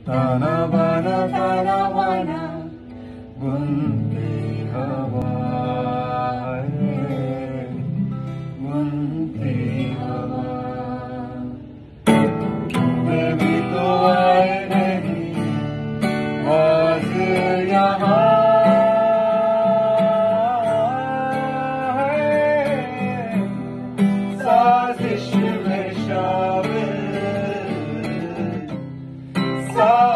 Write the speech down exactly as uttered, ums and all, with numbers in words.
ताना बाना ताना बाना बुनती हवा है, बुनती हवा। मैं भी तो आए नहीं आज यहाँ है, साजिश में शामिल सा